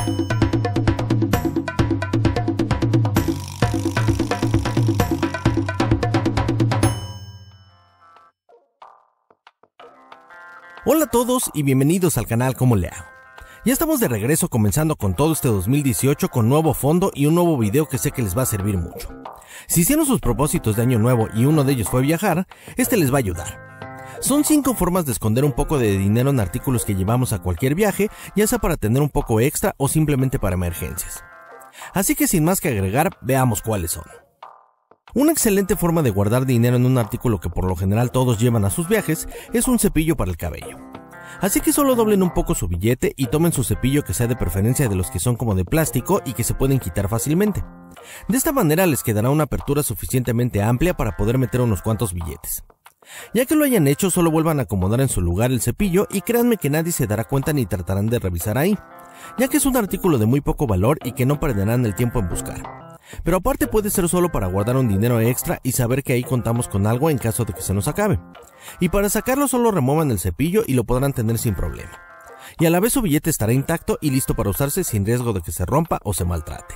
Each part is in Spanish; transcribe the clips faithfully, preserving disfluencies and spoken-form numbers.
Hola a todos y bienvenidos al canal ¿Cómo le hago? Ya estamos de regreso comenzando con todo este dos mil dieciocho con nuevo fondo y un nuevo video que sé que les va a servir mucho. Si hicieron sus propósitos de año nuevo y uno de ellos fue viajar, este les va a ayudar. Son cinco formas de esconder un poco de dinero en artículos que llevamos a cualquier viaje, ya sea para tener un poco extra o simplemente para emergencias. Así que sin más que agregar, veamos cuáles son. Una excelente forma de guardar dinero en un artículo que por lo general todos llevan a sus viajes es un cepillo para el cabello. Así que solo doblen un poco su billete y tomen su cepillo que sea de preferencia de los que son como de plástico y que se pueden quitar fácilmente. De esta manera les quedará una apertura suficientemente amplia para poder meter unos cuantos billetes. Ya que lo hayan hecho, solo vuelvan a acomodar en su lugar el cepillo y créanme que nadie se dará cuenta ni tratarán de revisar ahí, ya que es un artículo de muy poco valor y que no perderán el tiempo en buscar. Pero aparte puede ser solo para guardar un dinero extra y saber que ahí contamos con algo en caso de que se nos acabe. Y para sacarlo solo remuevan el cepillo y lo podrán tener sin problema. Y a la vez su billete estará intacto y listo para usarse sin riesgo de que se rompa o se maltrate.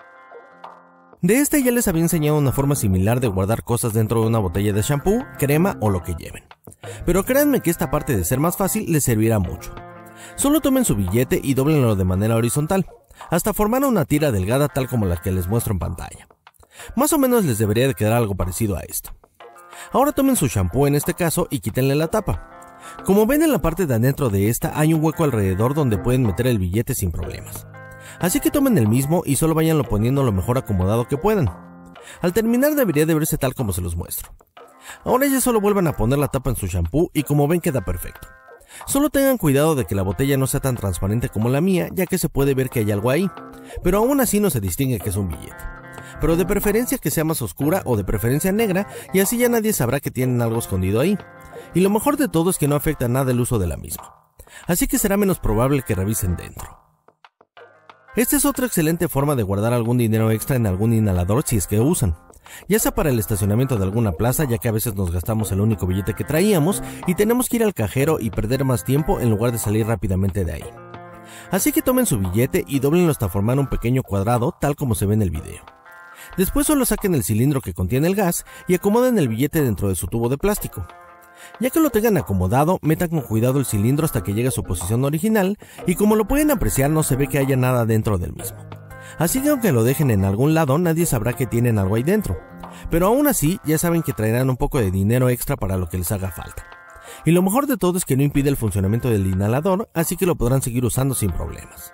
De este ya les había enseñado una forma similar de guardar cosas dentro de una botella de shampoo, crema o lo que lleven. Pero créanme que esta parte de ser más fácil les servirá mucho. Solo tomen su billete y dóblenlo de manera horizontal, hasta formar una tira delgada tal como la que les muestro en pantalla. Más o menos les debería de quedar algo parecido a esto. Ahora tomen su shampoo en este caso y quítenle la tapa. Como ven, en la parte de adentro de esta hay un hueco alrededor donde pueden meter el billete sin problemas. Así que tomen el mismo y solo váyanlo poniendo lo mejor acomodado que puedan. Al terminar debería de verse tal como se los muestro. Ahora ya solo vuelvan a poner la tapa en su shampoo y como ven queda perfecto. Solo tengan cuidado de que la botella no sea tan transparente como la mía, ya que se puede ver que hay algo ahí, pero aún así no se distingue que es un billete. Pero de preferencia que sea más oscura o de preferencia negra, y así ya nadie sabrá que tienen algo escondido ahí. Y lo mejor de todo es que no afecta nada el uso de la misma, así que será menos probable que revisen dentro. Esta es otra excelente forma de guardar algún dinero extra en algún inhalador si es que usan. Ya sea para el estacionamiento de alguna plaza, ya que a veces nos gastamos el único billete que traíamos y tenemos que ir al cajero y perder más tiempo en lugar de salir rápidamente de ahí. Así que tomen su billete y doblenlo hasta formar un pequeño cuadrado tal como se ve en el video. Después solo saquen el cilindro que contiene el gas y acomoden el billete dentro de su tubo de plástico. Ya que lo tengan acomodado, metan con cuidado el cilindro hasta que llegue a su posición original y como lo pueden apreciar no se ve que haya nada dentro del mismo. Así que aunque lo dejen en algún lado, nadie sabrá que tienen algo ahí dentro. Pero aún así, ya saben que traerán un poco de dinero extra para lo que les haga falta. Y lo mejor de todo es que no impide el funcionamiento del inhalador, así que lo podrán seguir usando sin problemas.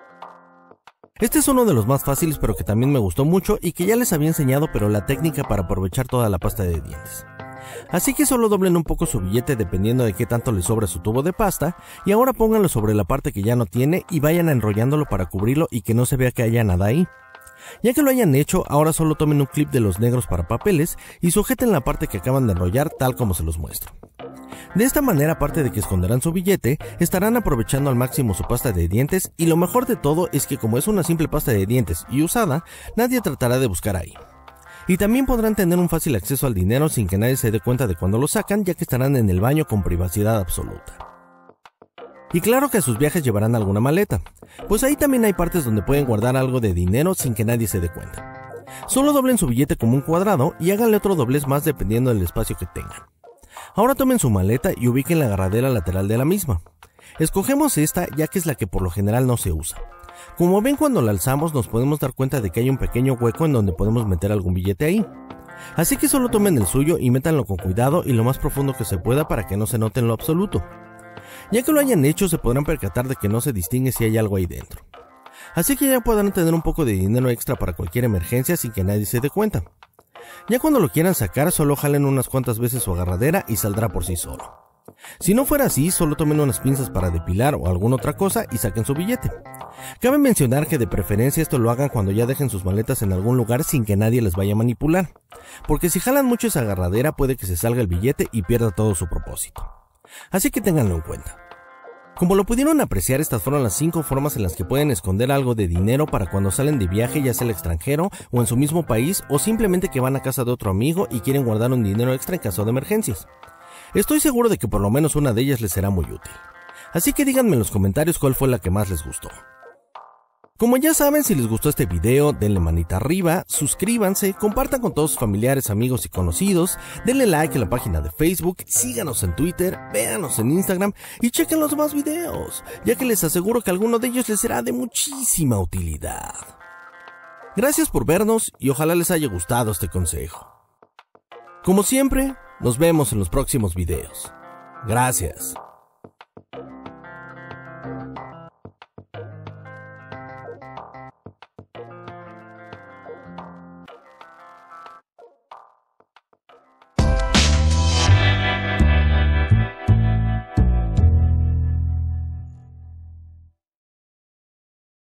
Este es uno de los más fáciles, pero que también me gustó mucho y que ya les había enseñado, pero la técnica para aprovechar toda la pasta de dientes. Así que solo doblen un poco su billete dependiendo de qué tanto les sobra su tubo de pasta y ahora pónganlo sobre la parte que ya no tiene y vayan enrollándolo para cubrirlo y que no se vea que haya nada ahí. Ya que lo hayan hecho, ahora solo tomen un clip de los negros para papeles y sujeten la parte que acaban de enrollar tal como se los muestro. De esta manera, aparte de que esconderán su billete, estarán aprovechando al máximo su pasta de dientes y lo mejor de todo es que como es una simple pasta de dientes y usada, nadie tratará de buscar ahí. Y también podrán tener un fácil acceso al dinero sin que nadie se dé cuenta de cuando lo sacan, ya que estarán en el baño con privacidad absoluta. Y claro que a sus viajes llevarán alguna maleta, pues ahí también hay partes donde pueden guardar algo de dinero sin que nadie se dé cuenta. Solo doblen su billete como un cuadrado y háganle otro doblez más dependiendo del espacio que tengan. Ahora tomen su maleta y ubiquen la agarradera lateral de la misma. Escogemos esta ya que es la que por lo general no se usa. Como ven, cuando la alzamos nos podemos dar cuenta de que hay un pequeño hueco en donde podemos meter algún billete ahí. Así que solo tomen el suyo y métanlo con cuidado y lo más profundo que se pueda para que no se note en lo absoluto. Ya que lo hayan hecho se podrán percatar de que no se distingue si hay algo ahí dentro. Así que ya podrán tener un poco de dinero extra para cualquier emergencia sin que nadie se dé cuenta. Ya cuando lo quieran sacar solo jalen unas cuantas veces su agarradera y saldrá por sí solo. Si no fuera así, solo tomen unas pinzas para depilar o alguna otra cosa y saquen su billete. Cabe mencionar que de preferencia esto lo hagan cuando ya dejen sus maletas en algún lugar sin que nadie les vaya a manipular, porque si jalan mucho esa agarradera puede que se salga el billete y pierda todo su propósito. Así que ténganlo en cuenta. Como lo pudieron apreciar, estas fueron las cinco formas en las que pueden esconder algo de dinero para cuando salen de viaje, ya sea al extranjero o en su mismo país, o simplemente que van a casa de otro amigo y quieren guardar un dinero extra en caso de emergencias. Estoy seguro de que por lo menos una de ellas les será muy útil. Así que díganme en los comentarios cuál fue la que más les gustó. Como ya saben, si les gustó este video, denle manita arriba, suscríbanse, compartan con todos sus familiares, amigos y conocidos, denle like en la página de Facebook, síganos en Twitter, véanos en Instagram y chequen los demás videos, ya que les aseguro que alguno de ellos les será de muchísima utilidad. Gracias por vernos y ojalá les haya gustado este consejo. Como siempre, nos vemos en los próximos videos. Gracias.